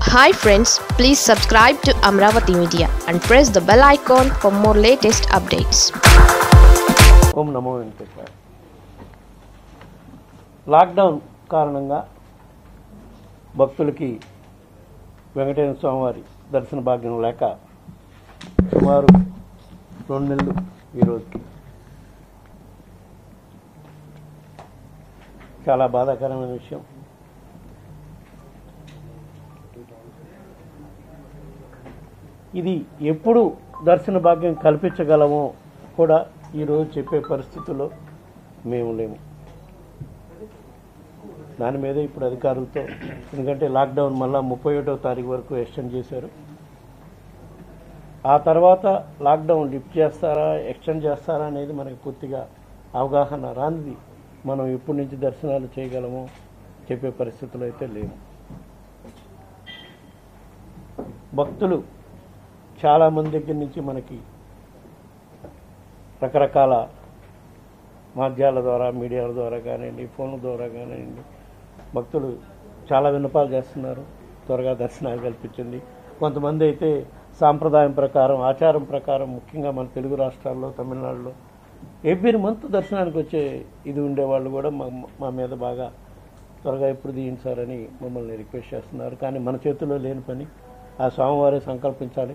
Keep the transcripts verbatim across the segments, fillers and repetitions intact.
Hi friends, please subscribe to Amravati Media and press the bell icon for more latest updates. Om Namo Venkatesaya. Lockdown కారణంగా భక్తులకి వెంకటేశ్వర స్వామివారి దర్శన భాగ్యం లేక సుమారు రెండు నెలలు ఈరోజుకి చాలా బాధాకరమైన విషయం. ఇది ఎప్పుడు దర్శన భాగ్యం కల్పించగలమో కూడా ఈరోజు చెప్పే పరిస్థితుల్లో మేము లేము. దాని మీద ఇప్పుడు అధికారులతో, ఎందుకంటే లాక్డౌన్ మళ్ళీ ముప్పై ఒకటో తారీఖు వరకు ఎక్స్టెండ్ చేశారు. ఆ తర్వాత లాక్డౌన్ లిఫ్ట్ చేస్తారా ఎక్స్టెండ్ చేస్తారా అనేది మనకి పూర్తిగా అవగాహన రానిది. మనం ఎప్పటి నుంచి దర్శనాలు చేయగలమో చెప్పే పరిస్థితులు అయితే లేవు. భక్తులు చాలామంది దగ్గర నుంచి మనకి రకరకాల మాధ్యాల ద్వారా, మీడియాల ద్వారా కానివ్వండి, ఫోన్ల ద్వారా కానివ్వండి, భక్తులు చాలా విన్నపాలు చేస్తున్నారు. త్వరగా దర్శనాలు కల్పించింది. కొంతమంది అయితే సాంప్రదాయం ప్రకారం, ఆచారం ప్రకారం, ముఖ్యంగా మన తెలుగు రాష్ట్రాల్లో, తమిళనాడులో ఎవ్రీ మంత్ దర్శనానికి వచ్చే ఇది ఉండేవాళ్ళు కూడా మా మా మీద బాగా త్వరగా ఎప్పుడు తీయించారని మమ్మల్ని రిక్వెస్ట్ చేస్తున్నారు. కానీ మన చేతిలో లేని పని, ఆ స్వామివారే సంకల్పించాలి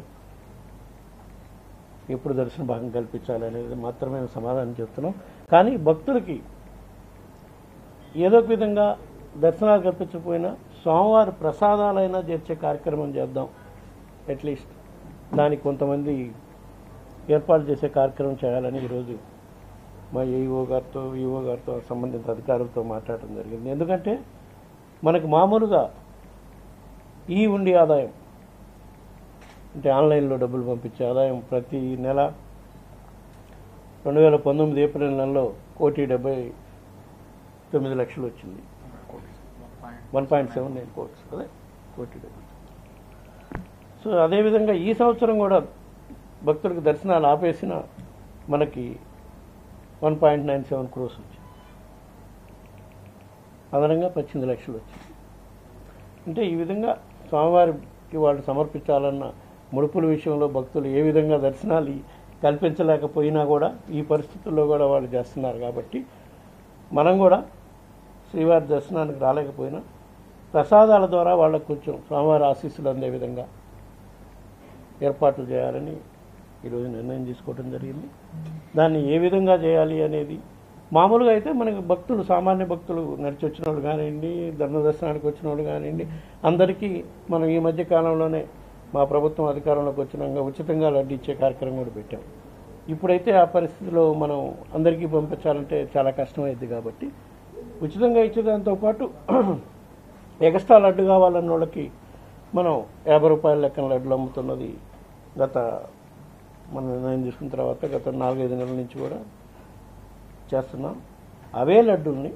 ఎప్పుడు దర్శన భాగం కల్పించాలి అనేది మాత్రమే సమాధానం చెప్తున్నాం. కానీ భక్తులకి ఏదో ఒక విధంగా దర్శనాలు కల్పించకపోయినా స్వామివారి ప్రసాదాలైనా చేర్చే కార్యక్రమం చేద్దాం. అట్లీస్ట్ దానికి కొంతమంది ఏర్పాటు చేసే కార్యక్రమం చేయాలని ఈరోజు మా ఏఈఓ గారితో, ఈఓ గారితో, సంబంధిత అధికారులతో మాట్లాడటం జరిగింది. ఎందుకంటే మనకు మామూలుగా ఈ ఉండి ఆదాయం అంటే ఆన్లైన్లో డబ్బులు పంపించే ఆదాయం ప్రతి నెల రెండు వేల పంతొమ్మిది ఏప్రిల్ నెలలో కోటి డెబ్బై తొమ్మిది లక్షలు వచ్చింది. One point seven nine crores అదే కోటి డెబ్బై. సో అదేవిధంగా ఈ సంవత్సరం కూడా భక్తులకు దర్శనాలు ఆపేసిన మనకి one point nine seven crores వచ్చింది. అదనంగా పద్దెనిమిది లక్షలు వచ్చింది. అంటే ఈ విధంగా స్వామివారికి వాళ్ళు సమర్పించాలన్న ముడుపుల విషయంలో భక్తులు ఏ విధంగా దర్శనాలు కల్పించలేకపోయినా కూడా ఈ పరిస్థితుల్లో కూడా వాళ్ళు చేస్తున్నారు. కాబట్టి మనం కూడా శ్రీవారి దర్శనానికి రాలేకపోయినా ప్రసాదాల ద్వారా వాళ్ళకు కొంచెం స్వామివారి ఆశీస్సులు అందే విధంగా ఏర్పాట్లు చేయాలని ఈరోజు నిర్ణయం తీసుకోవడం జరిగింది. దాన్ని ఏ విధంగా చేయాలి అనేది మామూలుగా అయితే మనకి భక్తులు, సామాన్య భక్తులు నడిచి వచ్చిన వాళ్ళు కానివ్వండి, ధర్మ దర్శనానికి వచ్చిన వాళ్ళు కానివ్వండి, అందరికీ మనం ఈ మధ్య కాలంలోనే మా ప్రభుత్వం అధికారంలోకి వచ్చినాక ఉచితంగా లడ్డు ఇచ్చే కార్యక్రమం కూడా పెట్టాం. ఇప్పుడైతే ఆ పరిస్థితిలో మనం అందరికీ పంపించాలంటే చాలా కష్టమైంది. కాబట్టి ఉచితంగా ఇచ్చేదాంతో పాటు ఎక్స్ట్రా లడ్డు కావాలన్న వాళ్ళకి మనం యాభై రూపాయల లెక్కన లడ్డులు అమ్ముతున్నది గత మనం నిర్ణయం తీసుకున్న తర్వాత గత నాలుగైదు నెలల నుంచి కూడా చేస్తున్నాం. అవే లడ్డూల్ని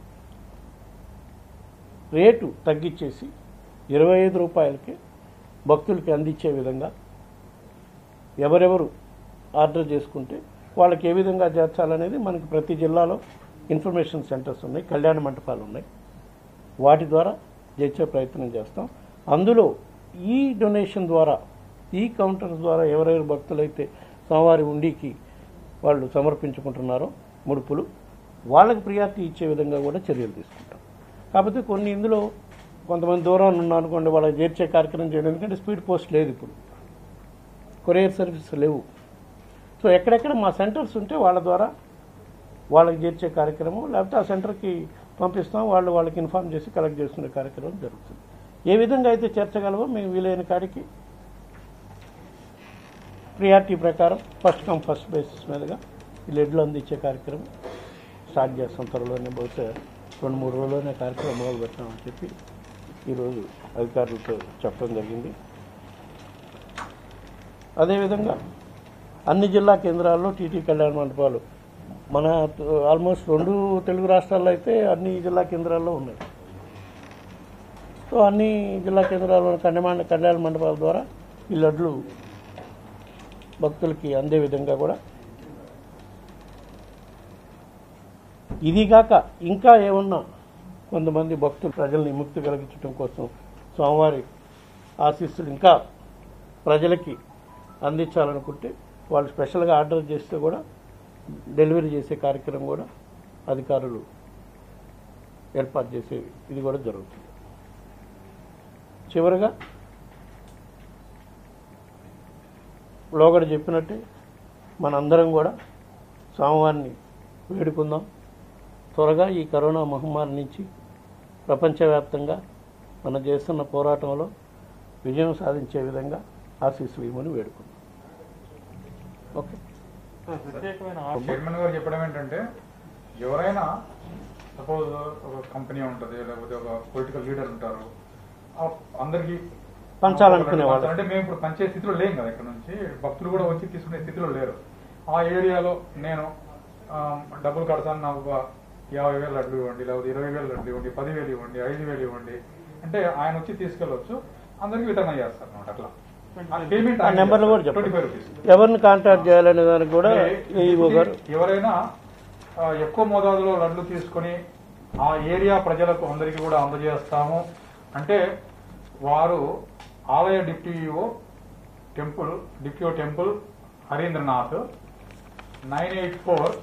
రేటు తగ్గించేసి ఇరవై ఐదు రూపాయలకి భక్తులకి అందించే విధంగా ఎవరెవరు ఆర్డర్ చేసుకుంటే వాళ్ళకి ఏ విధంగా చేర్చాలనేది మనకి ప్రతి జిల్లాలో ఇన్ఫర్మేషన్ సెంటర్స్ ఉన్నాయి, కళ్యాణ మంటపాలు ఉన్నాయి. వాటి ద్వారా చేర్చే ప్రయత్నం చేస్తాం. అందులో ఈ డొనేషన్ ద్వారా, ఈ కౌంటర్స్ ద్వారా ఎవరెవరు భక్తులైతే స్వామివారి ఉండికి వాళ్ళు సమర్పించుకుంటున్నారో ముడుపులు, వాళ్ళకి ప్రియారిటీ ఇచ్చే విధంగా కూడా చర్యలు తీసుకుంటాం. కాకపోతే కొన్ని ఇందులో కొంతమంది దూరాన్ని ఉన్నా అనుకోండి, వాళ్ళకి చేర్చే కార్యక్రమం చేయడం, ఎందుకంటే స్పీడ్ పోస్ట్ లేదు, ఇప్పుడు కొరియర్ సర్వీస్ లేవు. సో ఎక్కడెక్కడ మా సెంటర్స్ ఉంటే వాళ్ళ ద్వారా వాళ్ళకి చేర్చే కార్యక్రమం, లేకపోతే ఆ సెంటర్కి పంపిస్తాం, వాళ్ళు వాళ్ళకి ఇన్ఫార్మ్ చేసి కలెక్ట్ చేసుకునే కార్యక్రమం జరుగుతుంది. ఏ విధంగా అయితే చేర్చగలమో మేము వీలైన కాడికి ప్రియారిటీ ప్రకారం ఫస్ట్ కమ్ ఫస్ట్ బేసిస్ మీదుగా ఈ లడ్లు అందించే కార్యక్రమం స్టార్ట్ చేస్తాం. త్వరలోనే, బహుశా రెండు మూడు రోజుల్లోనే కార్యక్రమం మొదలు పెట్టామని చెప్పి ఈరోజు అధికారులతో చెప్పడం జరిగింది. అదేవిధంగా అన్ని జిల్లా కేంద్రాల్లో టీటీ కళ్యాణ మండపాలు మన ఆల్మోస్ట్ రెండు తెలుగు రాష్ట్రాల్లో అయితే అన్ని జిల్లా కేంద్రాల్లో ఉన్నాయి. సో అన్ని జిల్లా కేంద్రాల్లో కళ్యాణ కళ్యాణ మండపాల ద్వారా ఈ లడ్లు భక్తులకి అందే విధంగా కూడా, ఇదిగాక ఇంకా ఏమన్నా కొంతమంది భక్తులు ప్రజల్ని విముక్తి కలిగించడం కోసం స్వామివారి ఆశీస్సులు ఇంకా ప్రజలకి అందించాలనుకుంటే వాళ్ళు స్పెషల్గా ఆర్డర్ చేస్తే కూడా డెలివరీ చేసే కార్యక్రమం కూడా అధికారులు ఏర్పాటు చేసే ఇది కూడా జరుగుతుంది. చివరగా లోగడ చెప్పినట్టే మనందరం కూడా స్వామివారిని వేడుకుందాం. త్వరగా ఈ కరోనా మహమ్మారి నుంచి ప్రపంచవ్యాప్తంగా మనం చేస్తున్న పోరాటంలో విజయం సాధించే విధంగా ఆశీస్సులు ఇవ్వమని వేడుకుందాం. ఓకే. చైర్మన్ గారు చెప్పడం ఏంటంటే ఎవరైనా సపోజ్ ఒక కంపెనీ ఉంటుంది, లేకపోతే ఒక పొలిటికల్ లీడర్ ఉంటారు, అందరికీ పంచాలనుకునే వాళ్ళు అంటే మేము ఇప్పుడు పంచే స్థితిలో లేం కదా, ఇక్కడ నుంచి భక్తులు కూడా వచ్చి తీసుకునే స్థితిలో లేరు. ఆ ఏరియాలో నేను డబ్బులు కడతాను, నాకు ఒక యాభై వేలు లడ్లు ఇవ్వండి, లేకపోతే ఇరవై వేలు లడ్లు ఇవ్వండి, పదివేలు ఇవ్వండి, ఐదు వేలు ఇవ్వండి అంటే ఆయన వచ్చి తీసుకెళ్ళవచ్చు, అందరికి వితరణ చేస్తారు అనమాట. అట్లా పేమెంట్ నెంబర్లు కూడా చెప్పండి, ఎవరిని కాంటాక్ట్ చేయాలనే దానికి కూడా. ఎవరైనా ఎక్కువ మోతాదులో లడ్లు తీసుకొని ఆ ఏరియా ప్రజలకు అందరికీ కూడా అందజేస్తాము అంటే వారు ఆలయ డిప్యూఓ టెంపుల్ డిప్యూఓ temple Harindranath nine eight four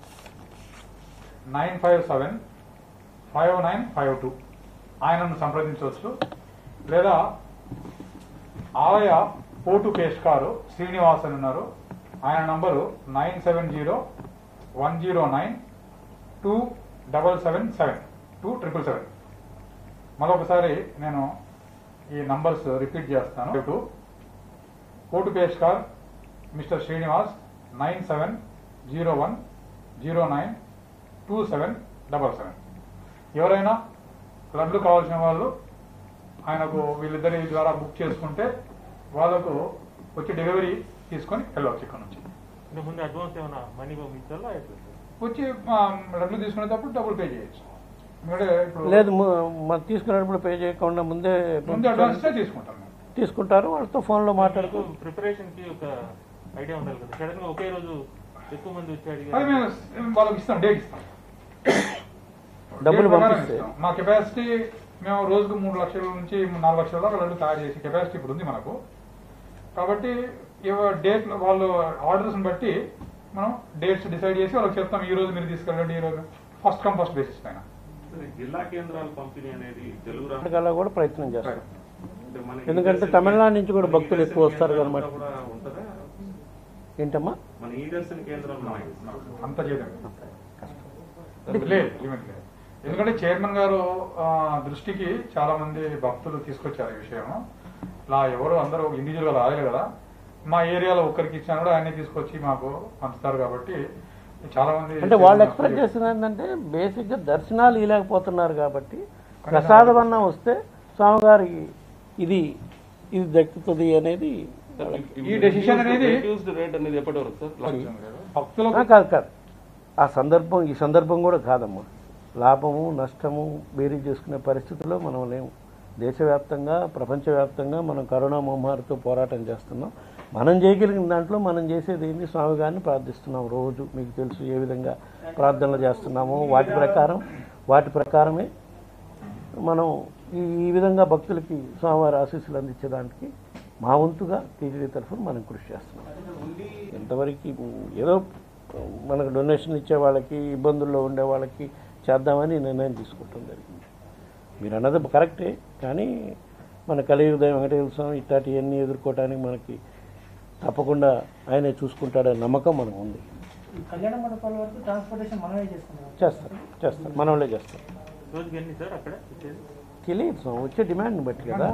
nine five seven five nine five two ఆయనను సంప్రదించవచ్చు. లేదా ఆలయ పోటు పేష్కారు శ్రీనివాస్ అని ఉన్నారు, ఆయన number nine seven zero one zero nine two double seven seven two triple seven. మరొకసారి నేను ఈ నంబర్స్ రిపీట్ చేస్తాను. టూ కోటు పేష్కార్ mister Srinivas nine seven zero one zero nine two seven double seven. ఎవరైనా లడ్లు కావాల్సిన వాళ్ళు ఆయనకు వీళ్ళిద్దరి ద్వారా బుక్ చేసుకుంటే వాళ్ళకు వచ్చి డెలివరీ తీసుకొని వెళ్ళవచ్చు. ఇక్కడ నుంచి వచ్చి లడ్లు తీసుకునేటప్పుడు డబ్బులు పే చేయొచ్చు. లేదు తీసుకునేటప్పుడు పే చేయకుండా ముందే ముందే అడ్వాన్స్ తీసుకుంటాం తీసుకుంటారు. వాళ్ళతో ఫోన్లో మాట్లాడుతూ ప్రిపరేషన్ కి ఒక ఐడియా ఉండాలి కదా. సడన్ గా ఒకే రోజు ఎక్కువ మంది వచ్చాడు, అది మేము వాళ్ళకి ఇస్తాం, డేట్ ఇస్తాం, డబ్బులు పంపిస్తే. మా కెపాసిటీ మేము రోజుకు మూడు లక్షల నుంచి నాలుగు లక్షల దాకా లడ్డు తయారు చేసే కెపాసిటీ ఇప్పుడు ఉంది మనకు. కాబట్టి డేట్ వాళ్ళు ఆర్డర్స్ బట్టి మనం డేట్స్ డిసైడ్ చేసి వాళ్ళకి చెప్తాం, ఈ రోజు మీరు తీసుకెళ్ళండి, ఈ రోజు ఫస్ట్ కమ్ ఫస్ట్ బేసిస్ పైన. జిల్లా కేంద్రాల పంపిణీ అనేది తెలుగు రాష్ట్రాల కూడా ప్రయత్నం చేస్తాం, ఎందుకంటే తమిళనాడు నుంచి కూడా భక్తులు ఎక్కువ వస్తారు కనమాట. ఏంటమ్మా మన ఈ దర్శన కేంద్రంలో అంత చేయడం లేదు, ఎందుకంటే చైర్మన్ గారు దృష్టికి చాలా మంది భక్తులు తీసుకొచ్చారు ఈ విషయం. ఇలా ఎవరు అందరూ ఇండివిజువల్ గా రాలేదు కదా, మా ఏరియాలో ఒక్కరికి ఇచ్చినా కూడా ఆయనే తీసుకొచ్చి మాకు పంచుతారు. కాబట్టి చాలా మంది అంటే వాళ్ళు ఎక్స్పెక్ట్ చేస్తున్నారు ఏంటంటే బేసిక్ గా దర్శనాలు ఇవ్వలేకపోతున్నారు కాబట్టి ప్రసాదం అన్న వస్తే స్వామివారికి ఇది ఇది దక్కుతుంది అనేది ఈ డెసిషన్ అనేది రేట్ అనేది ఎప్పటి వరకు సార్ భక్తులకు కాదు కాదు ఆ సందర్భం ఈ సందర్భం కూడా కాదమ్మా. లాభము నష్టము బేరీ చేసుకునే పరిస్థితుల్లో మనం లేము. దేశవ్యాప్తంగా ప్రపంచవ్యాప్తంగా మనం కరోనా మహమ్మారితో పోరాటం చేస్తున్నాం. మనం చేయగలిగిన దాంట్లో మనం చేసేది ఏంటి, స్వామి గారిని ప్రార్థిస్తున్నాం రోజు. మీకు తెలుసు ఏ విధంగా ప్రార్థనలు చేస్తున్నామో వాటి ప్రకారం వాటి ప్రకారమే మనం ఈ ఈ విధంగా భక్తులకి స్వామివారి ఆశీస్సులు అందించడానికి మా వంతుగా టీటీడీ తరఫున మనం కృషి చేస్తున్నాం. ఎంతవరకు ఏదో మనకు డొనేషన్ ఇచ్చే వాళ్ళకి ఇబ్బందుల్లో ఉండే వాళ్ళకి చేద్దామని నిర్ణయం తీసుకుంటాం జరిగింది. మీరు అన్నది కరెక్టే, కానీ మన కలియుగదయం వెంకటేశ్వర స్వామి ఇట్లాంటివన్నీ ఎదుర్కోవడానికి మనకి తప్పకుండా ఆయనే చూసుకుంటాడనే నమ్మకం మనకు ఉంది. కళ్యాణ మండపాల వరకు ట్రాన్స్పోర్టేషన్ మనమే చేస్తున్నాం, చేస్తాం చేస్తాం మనోళ్ళే చేస్తాం. రోజుకి ఎన్ని సార్ అక్కడ తెలియదు వచ్చే డిమాండ్ని బట్టి కదా.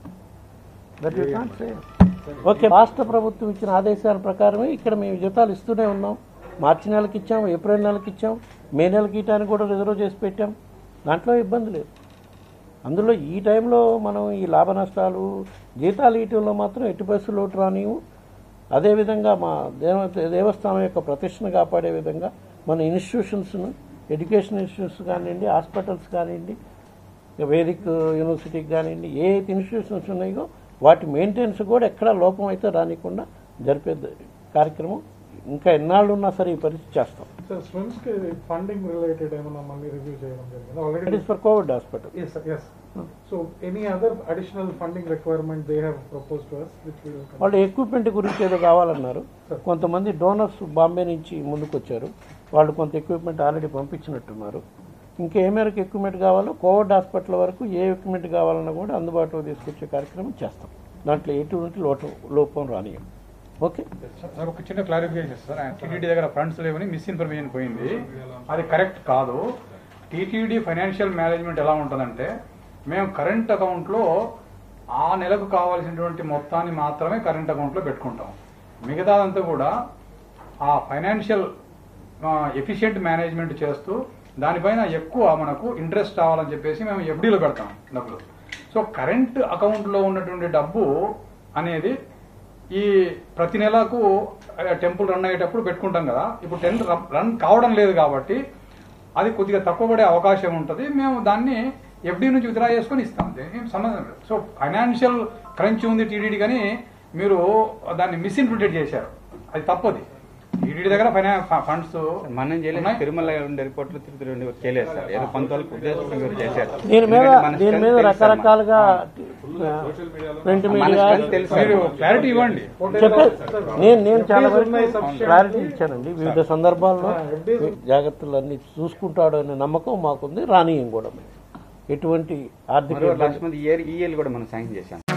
That you can't say. Okay, రాష్ట్ర ప్రభుత్వం ఇచ్చిన ఆదేశాల ప్రకారమే ఇక్కడ మేము జీతాలు ఇస్తూనే ఉన్నాం. మార్చి నెలకి ఇచ్చాం, ఏప్రిల్ నెలకి ఇచ్చాం, మే నెలకి ఇవ్వడానికి కూడా రిజర్వ్ చేసి పెట్టాం. దాంట్లో ఇబ్బంది లేదు. అందులో ఈ టైంలో మనం ఈ లాభ నష్టాలు జీతాలు ఇవ్వటంలో మాత్రం ఎట్టి పరిస్థితులు లోటు రానివు. అదేవిధంగా మా దేవ దేవస్థానం యొక్క ప్రతిష్టను కాపాడే విధంగా మన ఇన్స్టిట్యూషన్స్ను ఎడ్యుకేషన్ ఇన్స్టిట్యూట్స్ కానివ్వండి, హాస్పిటల్స్ కానివ్వండి, వేదిక్ యూనివర్సిటీకి కానివ్వండి, ఏ అయితే ఇన్స్టిట్యూషన్స్ ఉన్నాయో వాటి మెయింటెనెన్స్ కూడా ఎక్కడా లోపం అయితే రానికుండా జరిపే కార్యక్రమం ఇంకా ఎన్నాళ్ళు ఉన్నా సరే ఈ పరిస్థితి చేస్తాం. సార్ స్విమ్స్ కి ఫండింగ్ రిలేటెడ్ ఏమన్నా మళ్ళీ రివ్యూ చేయడం జరిగింది it already is for Covid hospital. yes sir yes so any other additional funding requirement they have proposed to us which we will come. వాళ్ళు ఎక్విప్మెంట్ గురించి ఏదో కావాలన్నారు. కొంతమంది డోనర్స్ బాంబే నుంచి ముందుకు వచ్చారు, వాళ్ళు కొంత ఎక్విప్మెంట్ ఆల్రెడీ పంపించినట్టున్నారు. ఇంకా ఏ మేరకు ఎక్విప్మెంట్ కావాలో కోవిడ్ హాస్పిటల్ వరకు ఏ ఎక్విప్మెంట్ కావాలన్నా కూడా అందుబాటులో తీసుకొచ్చే కార్యక్రమం చేస్తాం. దాంట్లో ఎటువంటి లోటు లోపం రానియం. ఓకే సార్, ఒక చిన్న క్లారిఫికేషన్ సార్. టీటీడీ దగ్గర ఫండ్స్ లేవని మిస్ఇన్ఫర్మేషన్ పోయింది, అది కరెక్ట్ కాదు. టీటీడీ ఫైనాన్షియల్ మేనేజ్మెంట్ ఎలా ఉంటుందంటే, మేము కరెంట్ అకౌంట్లో ఆ నెలకు కావాల్సినటువంటి మొత్తాన్ని మాత్రమే కరెంట్ అకౌంట్లో పెట్టుకుంటాం. మిగతాదంతా కూడా ఆ ఫైనాన్షియల్ ఎఫిషియెంట్ మేనేజ్మెంట్ చేస్తూ దానిపైన ఎక్కువ మనకు ఇంట్రెస్ట్ రావాలని చెప్పేసి మేము ఎఫ్డీలో పెడతాం డబ్బులు. సో కరెంట్ అకౌంట్లో ఉన్నటువంటి డబ్బు అనేది ఈ ప్రతి నెలకు టెంపుల్ రన్ అయ్యేటప్పుడు పెట్టుకుంటాం కదా. ఇప్పుడు టెన్ రన్ కావడం లేదు కాబట్టి అది కొద్దిగా తక్కువ పడే అవకాశం ఉంటుంది. మేము దాన్ని ఎఫ్డీ నుంచి విత్డ్రా చేసుకొని ఇస్తాం, ఏం సంబంధం లేదు. సో ఫైనాన్షియల్ క్రంచ్ ఉంది టీడీడీ కానీ మీరు దాన్ని మిస్ఇన్ఫ్యూటెడ్ చేశారు, అది తప్పది. టీడీడీ దగ్గర ఫైనాన్స్ ఫండ్స్ మనం చేయలేదు, తిరుమల ఉండే రిపోర్ట్లు తిరుపతి ఉండే చేయలేదు సార్. ఏదో కొంత వాళ్ళకి ఉద్దేశంగా చేశారు. దీని మీద దీని మీద రకరకాలుగా ప్రింట్ మీడియా మీరు క్లారిటీ ఇవ్వండి. చెప్పారు. నేను నేను చాలా వరకు క్లారిటీ ఇచ్చానండి. వివిధ సందర్భాల్లో జాగ్రత్తలు అన్ని చూసుకుంటాడు అనే నమ్మకం మాకుంది. రానియం కూడా ఎటువంటి ఆర్థిక లక్ష మంది ఈ ఇయర్ కూడా మనం శాంక్షన్ చేశాం.